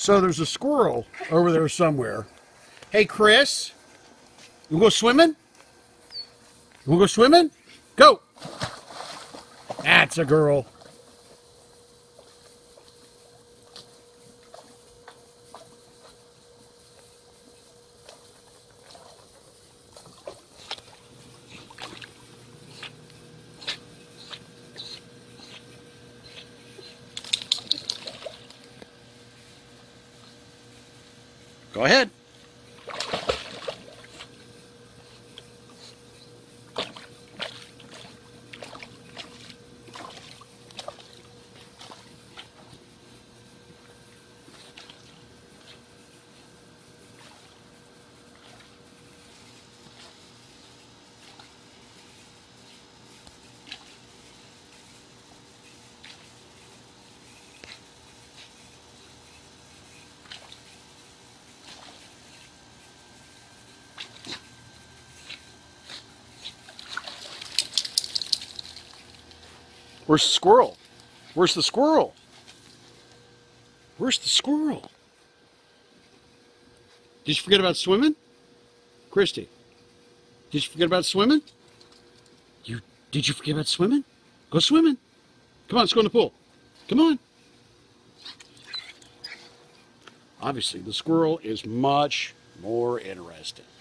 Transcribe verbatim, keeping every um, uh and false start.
So there's a squirrel over there somewhere. Hey, Chris, you wanna go swimming? You wanna go swimming? Go! That's a girl. Go ahead. Where's the squirrel? Where's the squirrel? Where's the squirrel? Did you forget about swimming? Christy, did you forget about swimming? You did you forget about swimming? Go swimming. Come on, let's go in the pool. Come on. Obviously, the squirrel is much more interesting.